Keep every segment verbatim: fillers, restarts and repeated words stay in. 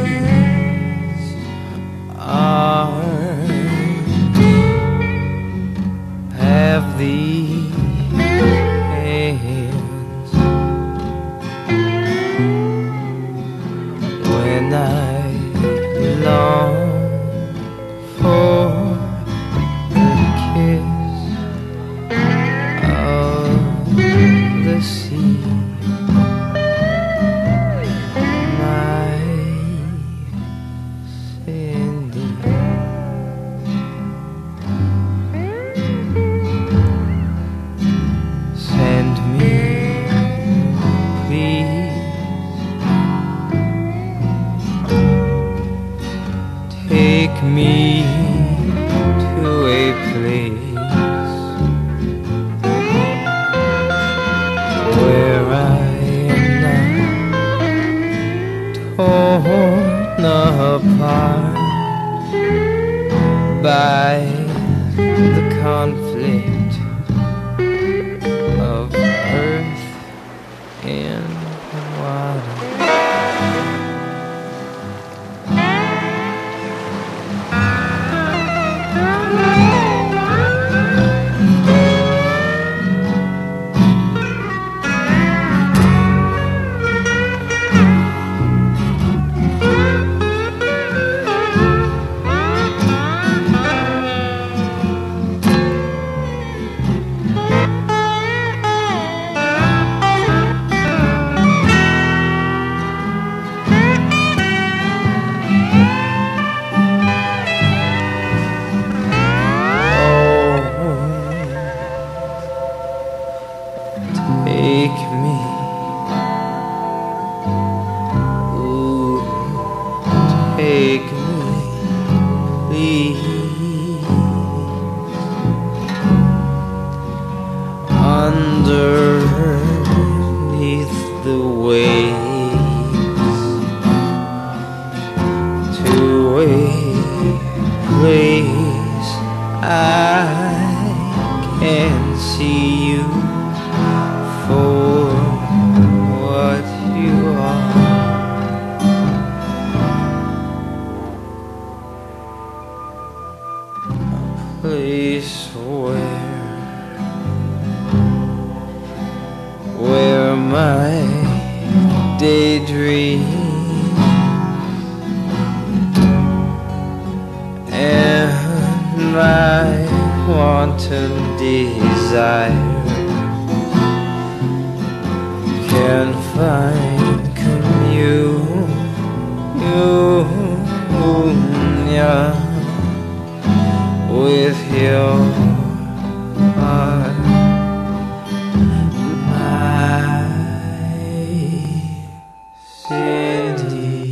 arms, have these hands. When I long for the kiss of the sea, my Cindy, send me, please, take me to a place where I am not torn apart by the conflict of earth and water. Take me, ooh, take me, please, underneath the waves to a place I can see you for what you are. A place where where my daydreams and my wanton desire can find communion with your heart, my city.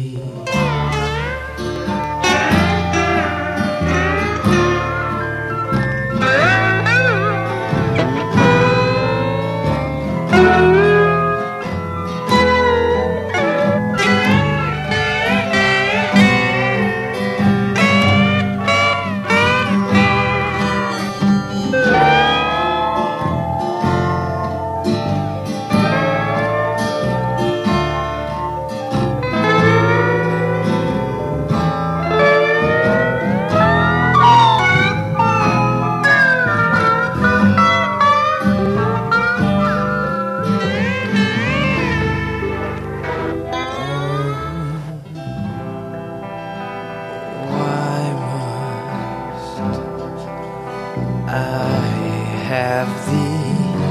I have these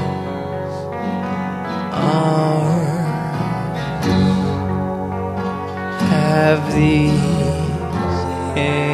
arms, have these hands.